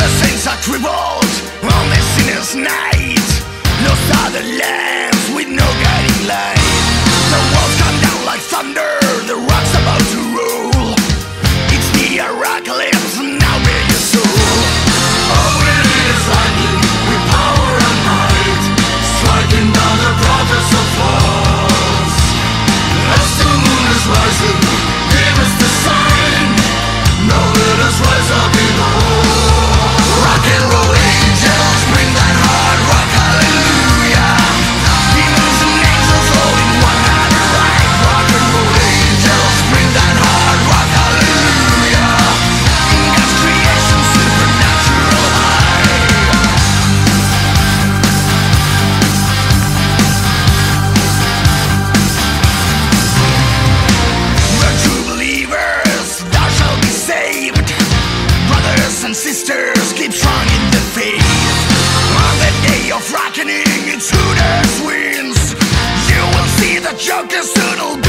The saints are crippled on this sinner's night. Lost are the lands with no guiding light. The walls come down like thunder, the rock's about to roll. It's the apocalypse, now bear your soul. Oh, it is lightning with power and might, striking down the prophets of false. As the moon is rising, give us the sign. Now let us rise up in all. Rock and roll angels, bring that hard rock, hallelujah. Demons and angels all in one hand right. Rock and roll angels, bring that hard rock, hallelujah. In God's creation, supernatural high. The true believers, thou shalt be saved. Brothers and sisters, keep strong in the faith. On the day of reckoning, it's who that wins. You will see the Joker soon will